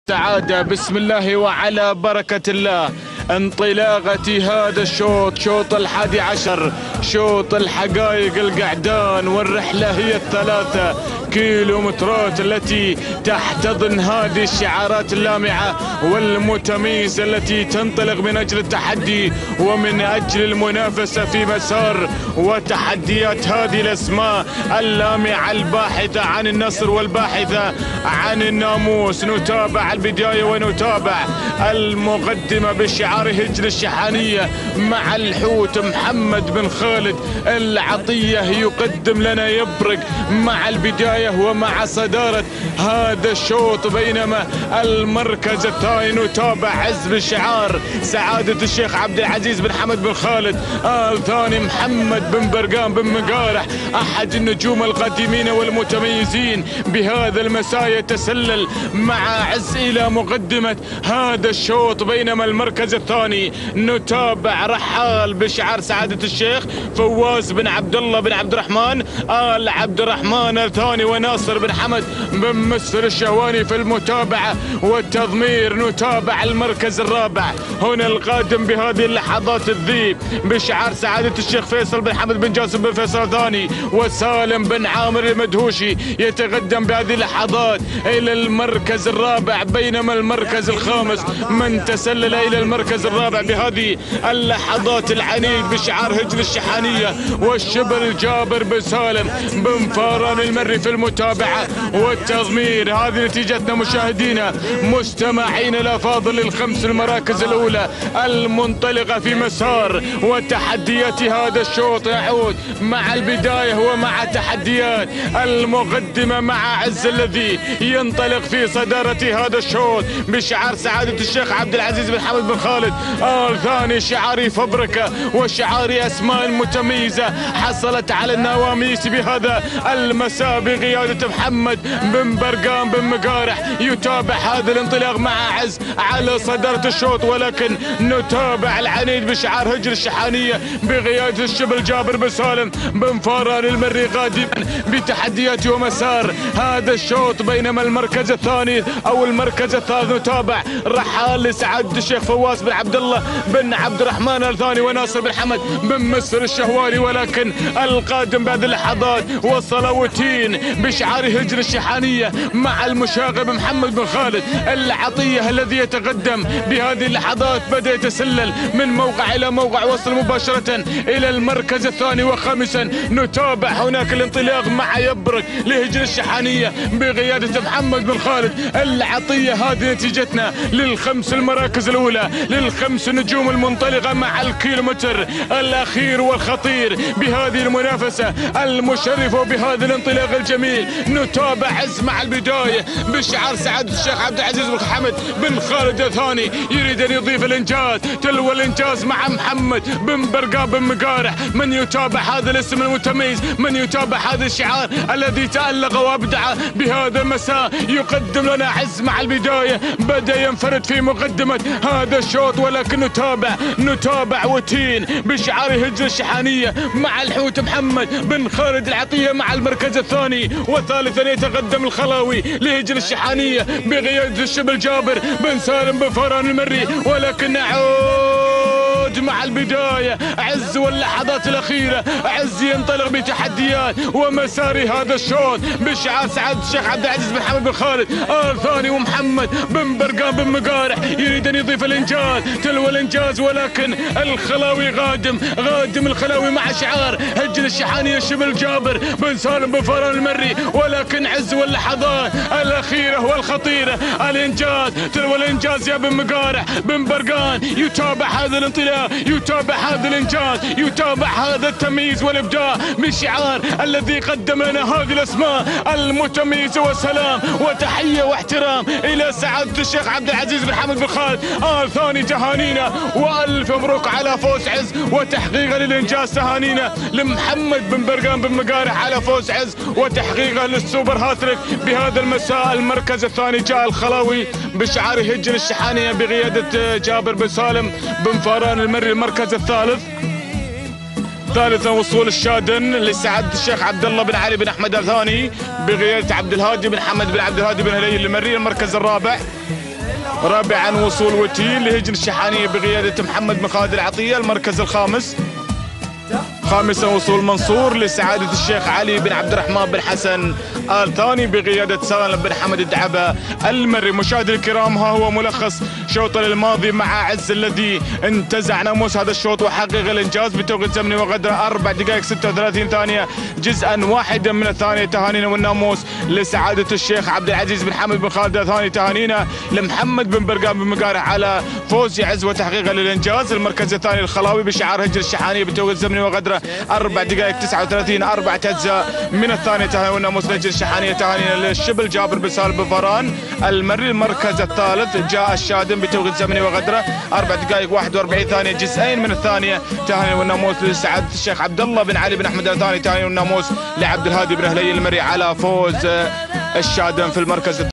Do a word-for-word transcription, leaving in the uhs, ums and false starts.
سعادة. بسم الله وعلى بركة الله. انطلاقة هذا الشوط، شوط الحادي عشر، شوط الحقائق القعدان، والرحلة هي الثلاثة كيلومترات التي تحتضن هذه الشعارات اللامعة والمتميزة التي تنطلق من أجل التحدي ومن أجل المنافسة في مسار وتحديات هذه الأسماء اللامعة الباحثة عن النصر والباحثة عن الناموس. نتابع البداية ونتابع المقدمة بشعار هجر الشحانية مع الحوت محمد بن خالد العطية يقدم لنا يبرق مع البداية ومع صدارة هذا الشوط، بينما المركز الثاني نتابع عز بالشعار سعادة الشيخ عبد العزيز بن حمد بن خالد آل ثاني محمد بن برقان بن مقارح، أحد النجوم القديمين والمتميزين بهذا المساء، يتسلل مع عز إلى مقدمة هذا الشوط. بينما المركز الثاني نتابع رحال بشعار سعادة الشيخ فواز بن عبد الله بن عبد الرحمن آل عبد الرحمن الثاني، وناصر بن حمد بن مسر الشهواني في المتابعة والتضمير. نتابع المركز الرابع هنا القادم بهذه اللحظات الذيب بشعار سعادة الشيخ فيصل بن حمد بن جاسم بن فيصل الثاني، وسالم بن عامر المدهوشي يتقدم بهذه اللحظات إلى المركز الرابع. بينما المركز الخامس من تسلل إلى المركز الرابع بهذه اللحظات العنيد بشعار هجر الشحانية والشبل جابر بن سالم بن فاران المري في المتابعة والتضمير. هذه نتيجتنا مشاهدينا مستمعين الأفاضل للخمس المراكز الأولى المنطلقة في مسار وتحديات هذا الشوط. يعود مع البداية ومع تحديات المقدمة مع عز الذي ينطلق في صدارة هذا الشوط بشعار سعادة الشيخ عبد العزيز بن حمد بن خالد آل ثاني، شعاري فبركة وشعاري أسماء متميزة حصلت على النواميس بهذا المساء بقيادة محمد بن برقان بن مقارح. يتابع هذا الانطلاق مع عز على صدارة الشوط، ولكن نتابع العنيد بشعار هجر الشحانية بقيادة الشبل جابر بن سالم بن فاران المري قادما بتحديات ومسار هذا الشوط. بينما المركز الثاني او المركز الثالث نتابع رحال لسعادة الشيخ فواز بن عبد الله بن عبد الرحمن الثاني وناصر بن حمد بن مسر الشهواني، ولكن القادم بعد اللحظات والصلوتين بشعار هجر الشحانية مع المشاغب محمد بن خالد العطية الذي يتقدم بهذه اللحظات. بدأ يتسلل من موقع إلى موقع، وصل مباشرة إلى المركز الثاني. وخامسا نتابع هناك الانطلاق مع يبرق لهجر الشحانية بقيادة محمد بن خالد العطية. هذه نتيجتنا للخمس المراكز الأولى للخمس نجوم المنطلقة مع الكيلومتر الأخير والخطير بهذه المنافسة المشرفة وبهذا الانطلاق الجميل. نتابع عز مع البداية بشعار سعادة الشيخ عبد العزيز بن حمد بن خالد الثاني، يريد أن يضيف الإنجاز تلو الإنجاز مع محمد بن برقان بن مقارح. من يتابع هذا الاسم المتميز، من يتابع هذا الشعار الذي تألق وابدع بهذا المساء، يقدم لنا عز مع البداية. بدأ ينفرد في مقدمة هذا الشوط، ولكن نتابع نتابع وتين بشعار هجر الشحانية مع الحوت محمد بن خالد العطية مع المركز الثاني. وثالثا يتقدم الخلاوي لهجر الشحانية بقيادة الشبل جابر بن سالم بن فاران المري، ولكن نعود مع البداية عز واللحظات الأخيرة. عز ينطلق بتحديات ومسار هذا الشوط بشعار سعادة الشيخ عبد العزيز بن حمد بن خالد آل ثاني، ومحمد بن برقان بن مقارح يريد أن يضيف الإنجاز تلو الإنجاز، ولكن الخلاوي غادم غادم الخلاوي مع شعار هجر الشحانية شبل جابر بن سالم بن فاران المري. ولكن عز واللحظات الأخيرة والخطيرة الإنجاز تلو الإنجاز يا بن مقارح بن برقان. يتابع هذا الانطلاق، يتابع هذا الإنجاز، يتابع هذا التمييز والإبداع بالشعار الذي قدم لنا هذه الأسماء المتميزة. وسلام وتحية واحترام إلى سعادة الشيخ عبد العزيز بن حمد بن خالد آل ثاني. تهانينا وألف مبروك على فوز عز وتحقيقه للإنجاز. تهانينا لمحمد بن برقان بن مقارح على فوز عز وتحقيقه للسوبر هاتريك بهذا المساء. المركز الثاني جاء الخلاوي بشعار هجر الشحانية بقيادة جابر بن سالم بن فاران المري. المركز الثالث ثالثا وصول الشادن لسعادة الشيخ عبد الله بن علي بن احمد الثاني بقيادة عبد الهادي بن حمد بن عبد الهادي بن هليل المري. المركز الرابع رابعا وصول وتين لهجن الشحانية بقيادة محمد بن خالد العطية المركز الخامس. خامسا وصول منصور لسعادة الشيخ علي بن عبد الرحمن بن حسن آل ثاني بقيادة سالم بن حمد الدعبة المري. مشاهدي الكرام، ها هو ملخص شوط الماضي مع عز الذي انتزع ناموس هذا الشوط وحقق الانجاز بتوقيت زمني وقدره أربع دقائق ستة وثلاثين ثانية جزءا واحدا من الثانية. تهانينا والناموس لسعادة الشيخ عبد العزيز بن حمد بن خالد الثاني. تهانينا لمحمد بن برقان بن مقارع على فوز عز وتحقيق للانجاز. المركز الثاني الخلاوي بشعار هجر الشحانية بتوقيت زمني وقدره أربع دقائق تسعة وثلاثين أربعة أجزاء من الثانية. تهانينا والناموس لهجر الشحانية. تهانينا للشبل جابر بن سالم بن فران المري. المركز الثالث جاء الشادم بتوقيت زمني وقدره أربع دقائق واحد وأربعين ثانية جزئين من الثانية. تهاني والناموس لسعادة الشيخ عبد الله بن علي بن أحمد الثاني. تهاني والناموس لعبد الهادي بن هلي المري على فوز الشادم في المركز الثاني.